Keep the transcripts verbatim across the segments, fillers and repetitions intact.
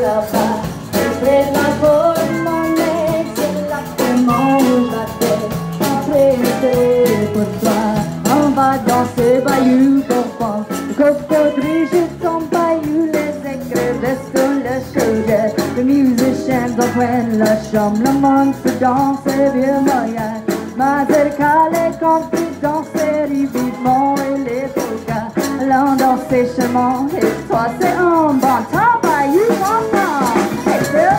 là-bas. Près de la porte-monnaie, c'est là que mange la tête. Après, c'est pour toi, on va danser bayou confort. Le copeau juste en bayou, les écrans restent dans le sugar. Le musicien dans la chambre, le monde se danse et vieux moyen. Mazerka, les confidents, c'est vivement et les polkas. Allons danser chemin, et toi c'est un bon temps, bayou confort. Hey, Phil!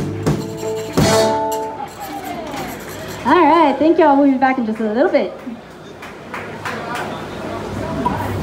All right, thank you all. We'll be back in just a little bit.